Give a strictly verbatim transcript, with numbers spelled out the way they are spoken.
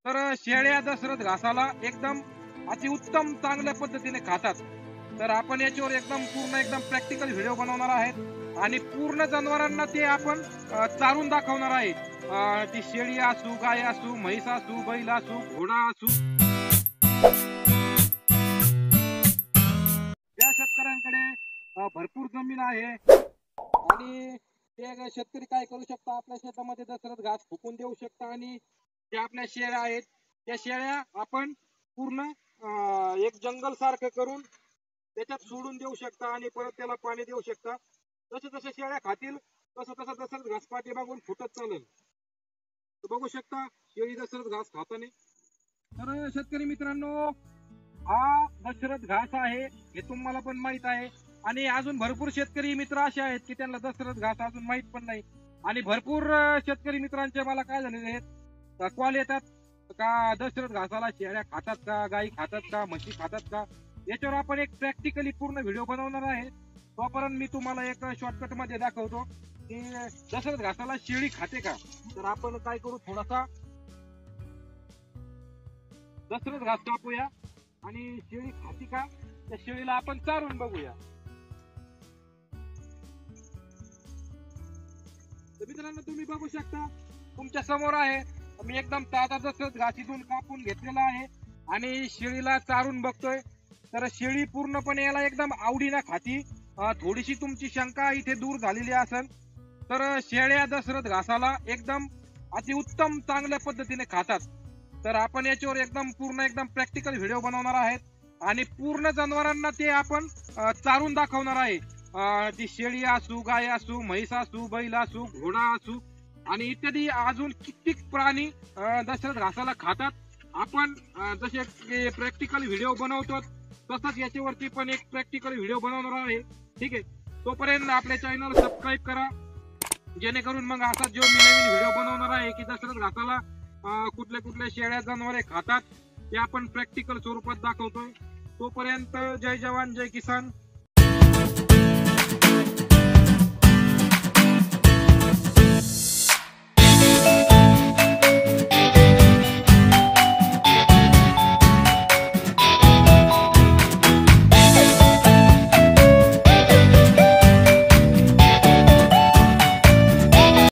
तर शेळ्या दशरथ घासाला एकदम अतिउत्तम चांगल्या पद्धतीने खातात. तर आपण याच्यावर एकदम पूर्ण एकदम प्रॅक्टिकल व्हिडिओ बनवणार आहेत आणि पूर्ण जनावरांना ते आपण अ, चारून दाखवणार आहे. अ, ती शेळी असू, गाय असू, म्हैस असू, बैल असू, घोडा असू. ज्या शेतकऱ्यांकडे अ, भरपूर जमीन आहे आणि ते शेतकरी काय करू शकता, आपल्या शेतामध्ये दशरथ घास फुकून देऊ शकता आणि ज्या आपल्या शेळ्या आहेत त्या शेळ्या आपण पूर्ण अं, एक जंगल सारखं करून त्याच्यात सोडून देऊ शकता आणि परत त्याला पाणी देऊ शकता. जसे जसे शेळ्या खातील तसं तसं दशरथ घास पाठीमागून फुटत चालेल. तर बघू शकता शेळी दशरथ घास खाताना. तर शेतकरी मित्रांनो, हा दशरथ घास आहे हे तुम्हाला पण माहित आहे आणि अजून भरपूर शेतकरी मित्र असे आहेत की त्यांना दशरथ घास अजून माहित पण नाही. आणि भरपूर अं, शेतकरी मित्रांचे मला काय झालेले आहेत, कॉल येतात का दशरथ घासाला शेळ्या खातात का, गाई खातात का, म्हशी खातात का. याच्यावर आपण एक प्रॅक्टिकली पूर्ण व्हिडिओ बनवणार आहे. तोपर्यंत मी तुम्हाला एक शॉर्टकट मध्ये दाखवतो की दशरथ घासाला शेळी खाते का. तर आपण काय करू, थोडासा दशरथ घास कापूया आणि शेळी खाती का त्या शेळीला आपण चारून बघूया. तर मित्रांनो, तुम्ही बघू शकता तुमच्या समोर आहे, मी एकदम ताजा दशरथ घास इथून कापून घेतलेला आहे आणि शेळीला चारून बघतोय. तर शेळी पूर्णपणे याला एकदम आवडीनं खाती. अं, थोडीशी तुमची शंका इथे दूर झालेली असेल. तर शेळ्या दशरथ घासाला एकदम अतिउत्तम चांगल्या पद्धतीने खातात. तर आपण याच्यावर एकदम पूर्ण एकदम प्रॅक्टिकल व्हिडिओ बनवणार आहेत आणि पूर्ण जनावरांना ते आपण अ, चारून दाखवणार आहे. अ, ती शेळी असू, गाय असू, म्हैस असू, बैल असू, घोडा असू आणि इत्यादी अजून कित्येक प्राणी अ, दशरथ घासाला खातात. आपण अ, जसे प्रॅक्टिकल व्हिडिओ बनवतो तसंच याच्यावरती पण एक प्रॅक्टिकल व्हिडिओ बनवणार आहे. ठीक आहे, तोपर्यंत आपल्या चॅनल सबस्क्राईब करा, जेणेकरून मग असा जो मी नवीन व्हिडिओ बनवणार आहे की दशरथ घासाला अं, कुठल्या कुठल्या शेळ्या जनावरे खातात ते आपण प्रॅक्टिकल स्वरूपात दाखवतोय. तोपर्यंत जय जवान जय किसान.